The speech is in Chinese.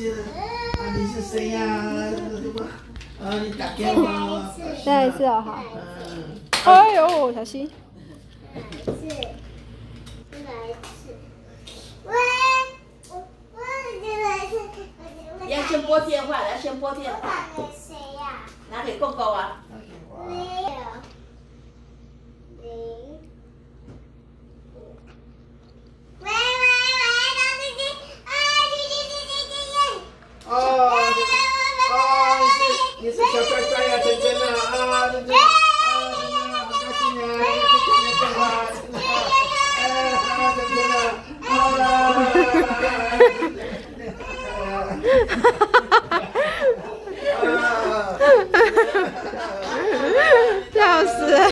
你是谁呀？你打电话。 再来一次哦，好。哎呦，小心。 再来一次。喂， 要先拨电话，来先拨电话。 打给谁呀？ 拿给公公啊。 喂。